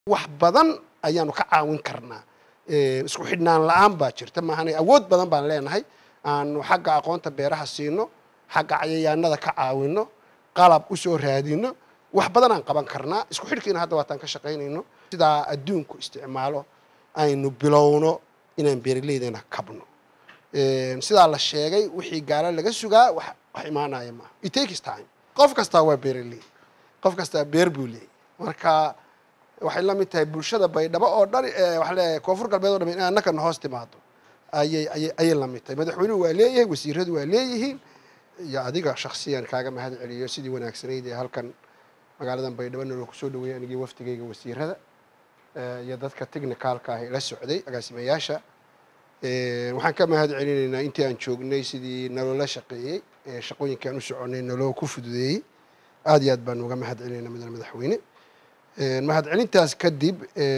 wax badan ayaanu ka caawin karnaa isku xidhnaan la'aan baa jirta maahan awood badan baan leenahay aanu xagga aqoonta beeraha siino xagga cayayaanada ka caawino qalab u soo raadino wax badan aan qaban karnaa isku xidhkiina hadda waataan ka shaqaynayno sida adduunku isticmaalo aynu bilowno inaan beeraleydeena kabno sida la sheegay wixii gaala laga sugaa wax imaanaya ma it takes time qof kasta waa beeraley qof kasta beer buu leeyahay marka waxay la mid tahay bulshada baydhabo oo dhan waxa la koonfur galbeed oo dhan in annaka hoos timaado ayay la mid tahay madaxweynuhu waa leeyahay wasiiradu waa leeyihiin iyo adiga shakhsiyan kaaga mahad celiyo sidii wanaagsanayd ee halkan magaaladan baydhabo noo ku soo dhaweeyay anigii waftigayga wasiirada iyo dadka technicalka ah la socday agaasimayaasha waxaan ka mahad celinaynaa intii aan joognay sidii nolola shaqeeyay shaqooyinka aan u soconay nolol ku fududeeyay aad iyo aad baan uga mahad celinaynaa madaxweyne mahad celintaas kadib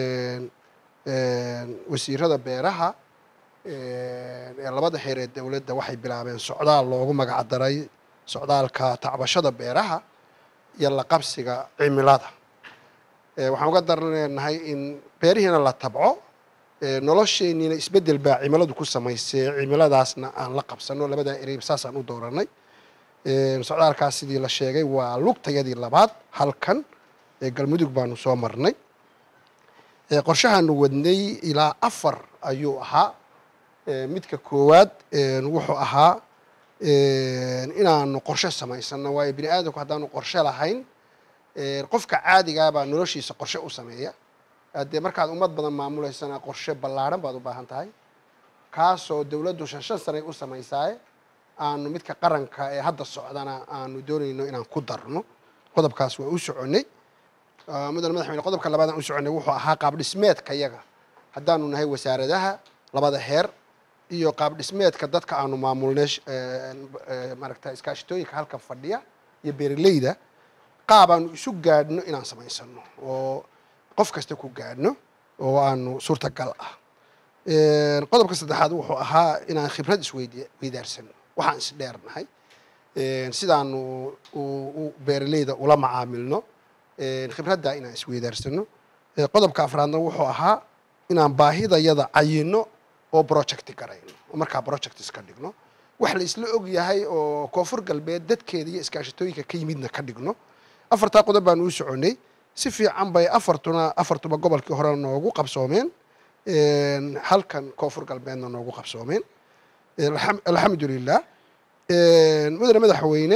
wasiirada beeraha labada xeer ee dawladda waxay bilaabeen socdaal loogu magac daray socdaalka tacbashada beeraha iyo la qabsiga cimilada waxaan uga dareenahay in beerihiina la tabco nolosheenina isbedel baa cimiladu ku samaysay cimiladaasna aan la qabsano labada ereyb saasaan u dooranay socdaalkaas sidii la sheegay waa lugtayadii labaad halkan galmudug baanu soo marnay qorshahaanu wadnay ilaa 4 ayuu ahaa midka koowaad wuxuu ahaa inaanu qorshe samaysano waayo bini aadamku haddaanu qorshe lahayn qofka caadigaa baa noloshiisa qorshe u sameeya haddee markaad ummad badan maamulaysana qorshe ballaaran baad u baahan tahay kaasoo dawladdu 5 sane u samaysaaye aanu midka qaranka ee hadda socdana aanu doonayno inaan ku darno qodobkaas waa u soconay mudane madaxweyne qodobka labaad aan u soconay wuxuu ahaa qaab dhismeedka iyaga haddaanu nahay wasaaradaha labada heer iyo qaab dhismeedka dadka aanu maamulnay maaragtay iskaashatooyinka halkan fadhiya iyo beeraleyda qaab aanu isu gaadhno inaan samaysano oo qof kasta ku gaadhno oo aanu suurtagal ah qodobka saddexaad wuxuu ahaa inaan khibrad isweydaarsano waxaan isdheernahay sidaanu beeraleyda ula macaamilno khibradda inaan isweydaarsano qodobka afraadna wuxuu ahaa inaan baahidayada cayino oo project garayno oo markaa project iska dhigno wax la isla og yahay oo koonfur galbeed dadkeeda iyo iskaashatooyinka ka yimidna ka dhigno afartaa qodob baan u soconay si fiican bay afartuba gobolkii hore noogu qabsoomeen halkan koonfur galbeedna noogu qabsoomeen alxamdulilah mudane madaxweyne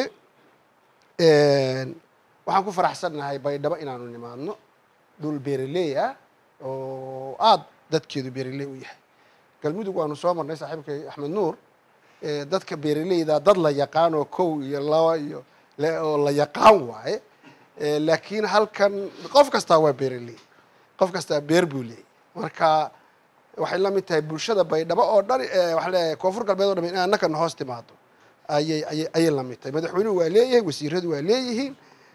waxaan ku faraxsannahay baydhabo inaanu nimaadno dhul beeraley ah oo aad dadkeedu beeraley u yahay galmudug waanu soo marnay saaxiibkay axmed nuur dadka beeraleyda dad la yaqaan oo 1 iyo 2 iyo oo la yaqaan waaye laakiin halkan qof kasta waa beeraley qof kasta beer buu leeyahay marka waxay la mid tahay bulshada baydhabo oo dhan waxa la koonfur galbeed oo dhan in annaka hoos timaado ayay la mid tahay madaxweynuhu waa leeyahay wasiiradu waa leeyihiin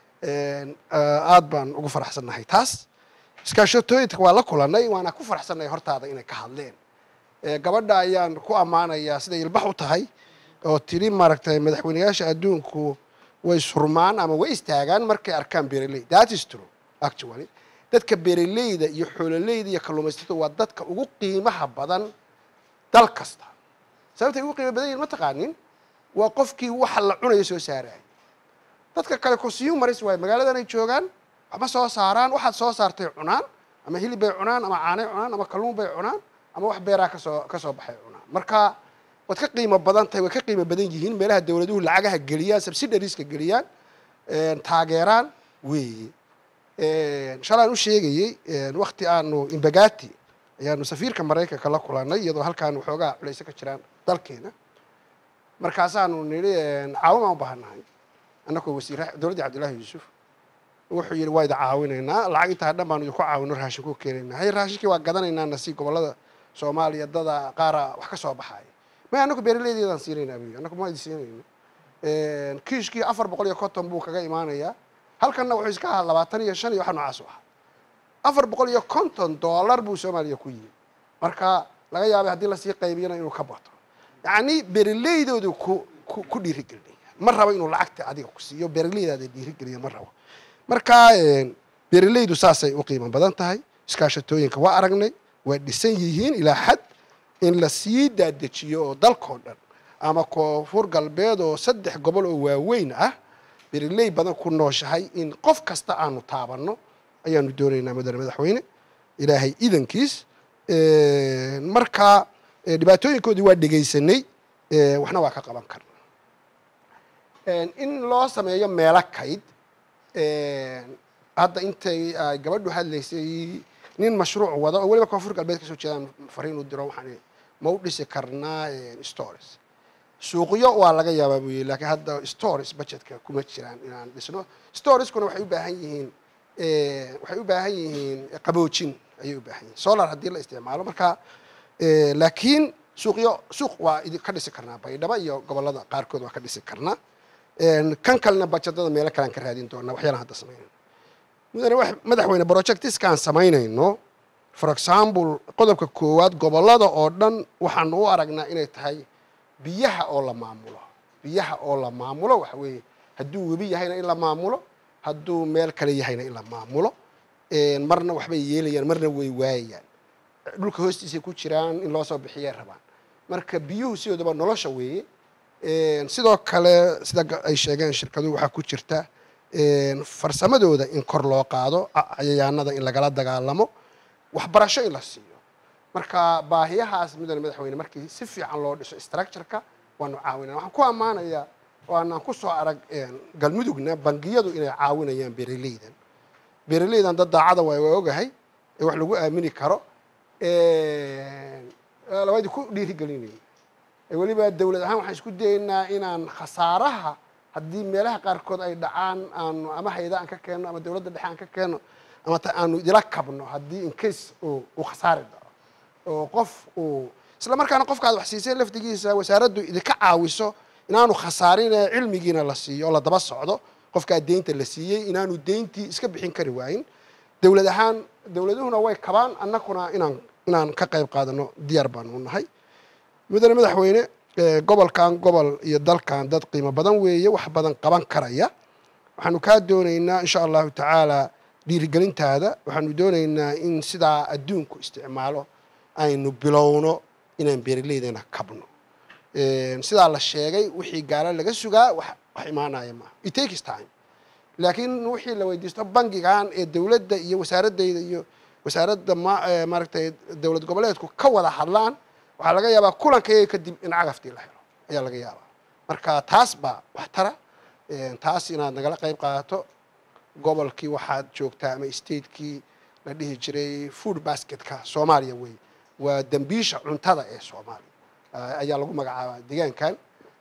aad baan ugu faraxsannahay taas iskaashatooyinka waa la kulanay waana ku faraxsannahay hortaada inay ka hadleen gabadha ayaan ku ammaanayaa siday ilbax u tahay oo tiri maaragtay madaxweynayaasha adduunku way surmaan ama way istaagaan markay arkaan beeraley that is true actually dadka beeraleyda iyo xoololeyda iyo kalluumaysatada waa dadka ugu qiimaha badan dal kasta sababtay ugu qiimo badan yihiin ma taqaanin waa qofkii waxa la cunayo soo saaraya dadka kale consumers way magaaladan ay joogaan ama soo saaraan waxaad soo saartay cunaan ama hilib bay cunaan ama caano cunaan ama kalluun bay cunaan ama wax beeraha ka soo baxay cunaan marka wad ka qiimo badan tahay way ka qiimo badan yihiin meelaha dawladuhu lacagaha geliyaan subsidiarieska geliyaan taageeraan weeye shalaan u sheegayay waqti aanu imbagati ayaanu safiirka maraykanka la kulanay iyadoo halkaan waxoogaa culayso ka jiraan dalkeena markaasaanu nidhi caawin u baahanahay annagoo wasiir dawladda cabdullaahi yuusuf wuxuu yidhi waa idin caawinaynaa lacag intaa dhan baanu idinku caawino raashin ku keenaynaa hay raashinkii waa gadanaynaana nasi gobollada soomaaliya dada qaara wax ka soo baxaaya may annagu beeraleydeedaan siinaynaa buyi annagu ma idin siinayno kiishkii 450 buu kaga imaanayaa halkanna wuxuu iska ahaa 25 iyo waxa noocaas u ahaa $450 buu Soomaaliya ku yimi marka laga yaabay haddii la sii qaybiyana inuu ka bato yacni beeraleydoodu ku dhiirigelinaya ma rabo inuu lacagta adiga ku siiyo beeraleydaada dhiirigeliya ma rabo marka beeraleydu saasay u qiimo badan tahay iskaashatooyinka waa aragnay waa dhisan yihiin ilaa xad in la sii daadajiyo oo dalkoo dhan ama koonfur galbeed oo 3 gobol oo waaweyn ah beeraley badan ku nooshahay in qof kasta aanu taabanno ayaanu doonaynaa madaxweyne ilaahay idankiis marka dhibaatooyinkoodii waa dhegaysanay waxna waa ka qaban karnaa in loo sameeyo meelo kayd hadda intay gabadhu hadlaysay nin mashruuc wada oo waliba koonfur galbeed ka soo jeedaan fariin u diro waxaan ma u dhisi karnaa stories suuqyo waa laga yaabaa buu laakiin hadda stories budgetka kuma jiraan inaan dhisno storieskuna waxay u baahan yihiin qaboojin ayay u baahan yihiin solar haddii la isticmaalo marka laakiin suuq waa ka dhisi karnaa baydhabo iyo gobollada qaarkood waa ka dhisi karnaa kan kalena budgetada meelo kale aan ka raadin doonaa waxyaalahan hadda samaynayno madaxweyne projectiskaan samaynayno for example qodobka koowaad gobollada oo dhan waxaan u aragnaa inay tahay biyaha oo la maamulo waxa weeye hadduu webi yahayna in la maamulo hadduu meel kale yahayna in la maamulo marna waxbay yeelayaan marna way waayayaan dhulka hoostiisa ku jiraan in loo soo bixiyay rabaan marka biyuhu sidoodaba nolosha weeye sidoo kale sida ay sheegeen shirkaduhu waxaa ku jirta farsamadooda in kor loo qaado cayayaanada in lagala dagaalamo waxbarasho in la siiyo marka baahiyahaas madaxweyne markii si fiican loo dhiso structure-ka waanu caawinaa waxaan ku ammaanayaa waana ku soo arag galmudugna bangiyadu inay caawinayaan beeraleydan dad daacada waa ogahay wax lagu aamini karo labadii ku dhiirigelinayay waliba dawlad ahaan waxaan isku dayaynaa inaan khasaaraha haddii meelaha qaarkood ay dhacaan aanu ama hay'ada aan ka keenno ama dawladda dhexe aan ka keenno ama aanu idila kabno haddii in case uu khasaari dhaco oo qof uu isla markaana qofkaad wax siisay laftigiisa wasaaraddu idinka caawiso inaanu khasaarin cilmigiina la siiyo oo la daba socdo qofka deynta la siiyey inaanu deyntii iska bixin kari waayin dawlad ahaan dawladuhuna way kabaan annaguna inaan ka qayb qaadano diyaar baan u nahay madaxweyne gobolkan gobol iyo dalkan dad qiimo badan weeye wax badan qaban karaya waxaanu ka doonaynaa insha Allah taala dhiirigelintaada waxaanu doonaynaa in sidaa adduunku isticmaalo aynu bilowno inaan beeraleydeena kabno sidaa la sheegay wixii gaala laga sugaa wax imaanaya ma it takes time laakiin wixii la weydiisto bangigan ee dawladda iyo wasaaraddeeda iyo wasaaradda maaragtay dawlad goboleedku ka wada hadlaan waxaa laga yaabaa kulankayga kadib in cagaftii la helo ayaa laga yaabaa marka taas baa wax tara taas inaad nagala qayb qaadato gobolkii waxaad joogtaa ama statekii la dhihi jiray food basketka Soomaaliya way waa dambiisha cuntada ee Soomaaliya ayaa lagu magacaabaa deegaankan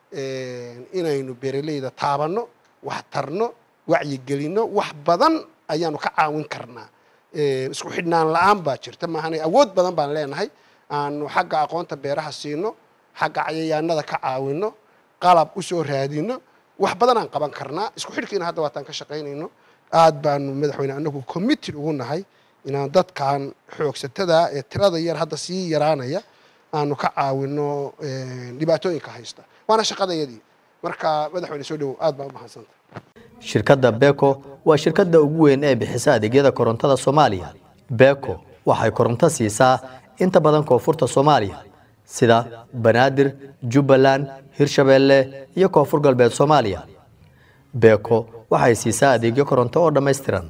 inaynu beeraleyda taabanno wax tarno wacyi gelino wax badan ayaanu ka caawin karnaa isku xidhnaan la'aan baa jirta maahan awood badan baan leenahay aanu xagga aqoonta beeraha siino xagga cayayaanada ka caawino qalab u soo raadino wax badan aan qaban karnaa isku xidhkiina hadda waataan ka shaqaynayno aad baanu madaxweyne anagu committed ugu nahay inaan dadkan xoogsatada ee tirada yar hadda sii yaraanaya aanu ka caawino dhibaatooyinka haysta waana shaqadayadii marka madaxweyne soo dhaw aad baan u mahadsantahay shirkadda Beko waa shirkadda ugu weyn ee bixisa adeegyada korontada Soomaaliya Beko waxay koronto siisaa inta badan koonfurta Soomaaliya sida Banaadir, Jubbaland, Hirshabeelle iyo Koonfur Galbeed Soomaaliya Beko waxay siisaa adeegyo koronto oo dhameystiran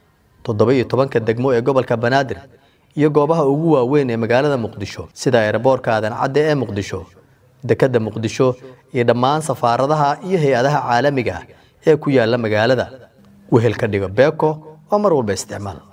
17 degmo ee gobolka Banaadir iyo goobaha ugu waaweyn ee magaalada Muqdisho sida airportka Aadan Cadde ee Muqdisho dekadda Muqdisho iyo dhammaan safaaradaha iyo hay'adaha caalamiga ah ee ku yaala magaalada wehelka dhiga Beko waa mar walba isticmaal